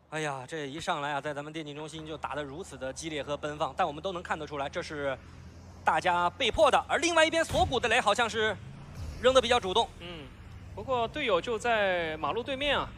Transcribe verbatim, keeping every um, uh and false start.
哎呀，这一上来啊，在咱们电竞中心就打得如此的激烈和奔放，但我们都能看得出来，这是大家被迫的。而另外一边锁骨的雷好像是扔得比较主动。 嗯，不过队友就在马路对面啊。